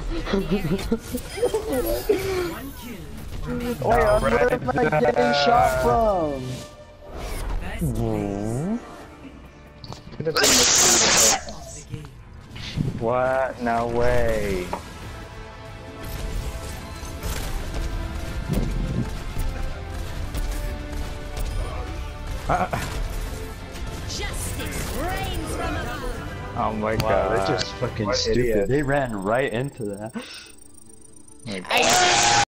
Wait, where am I getting shot from? What? No way. Justice reigns from above. Oh my Wow, god. they're just fucking What stupid. idiots. They ran right into that. Like,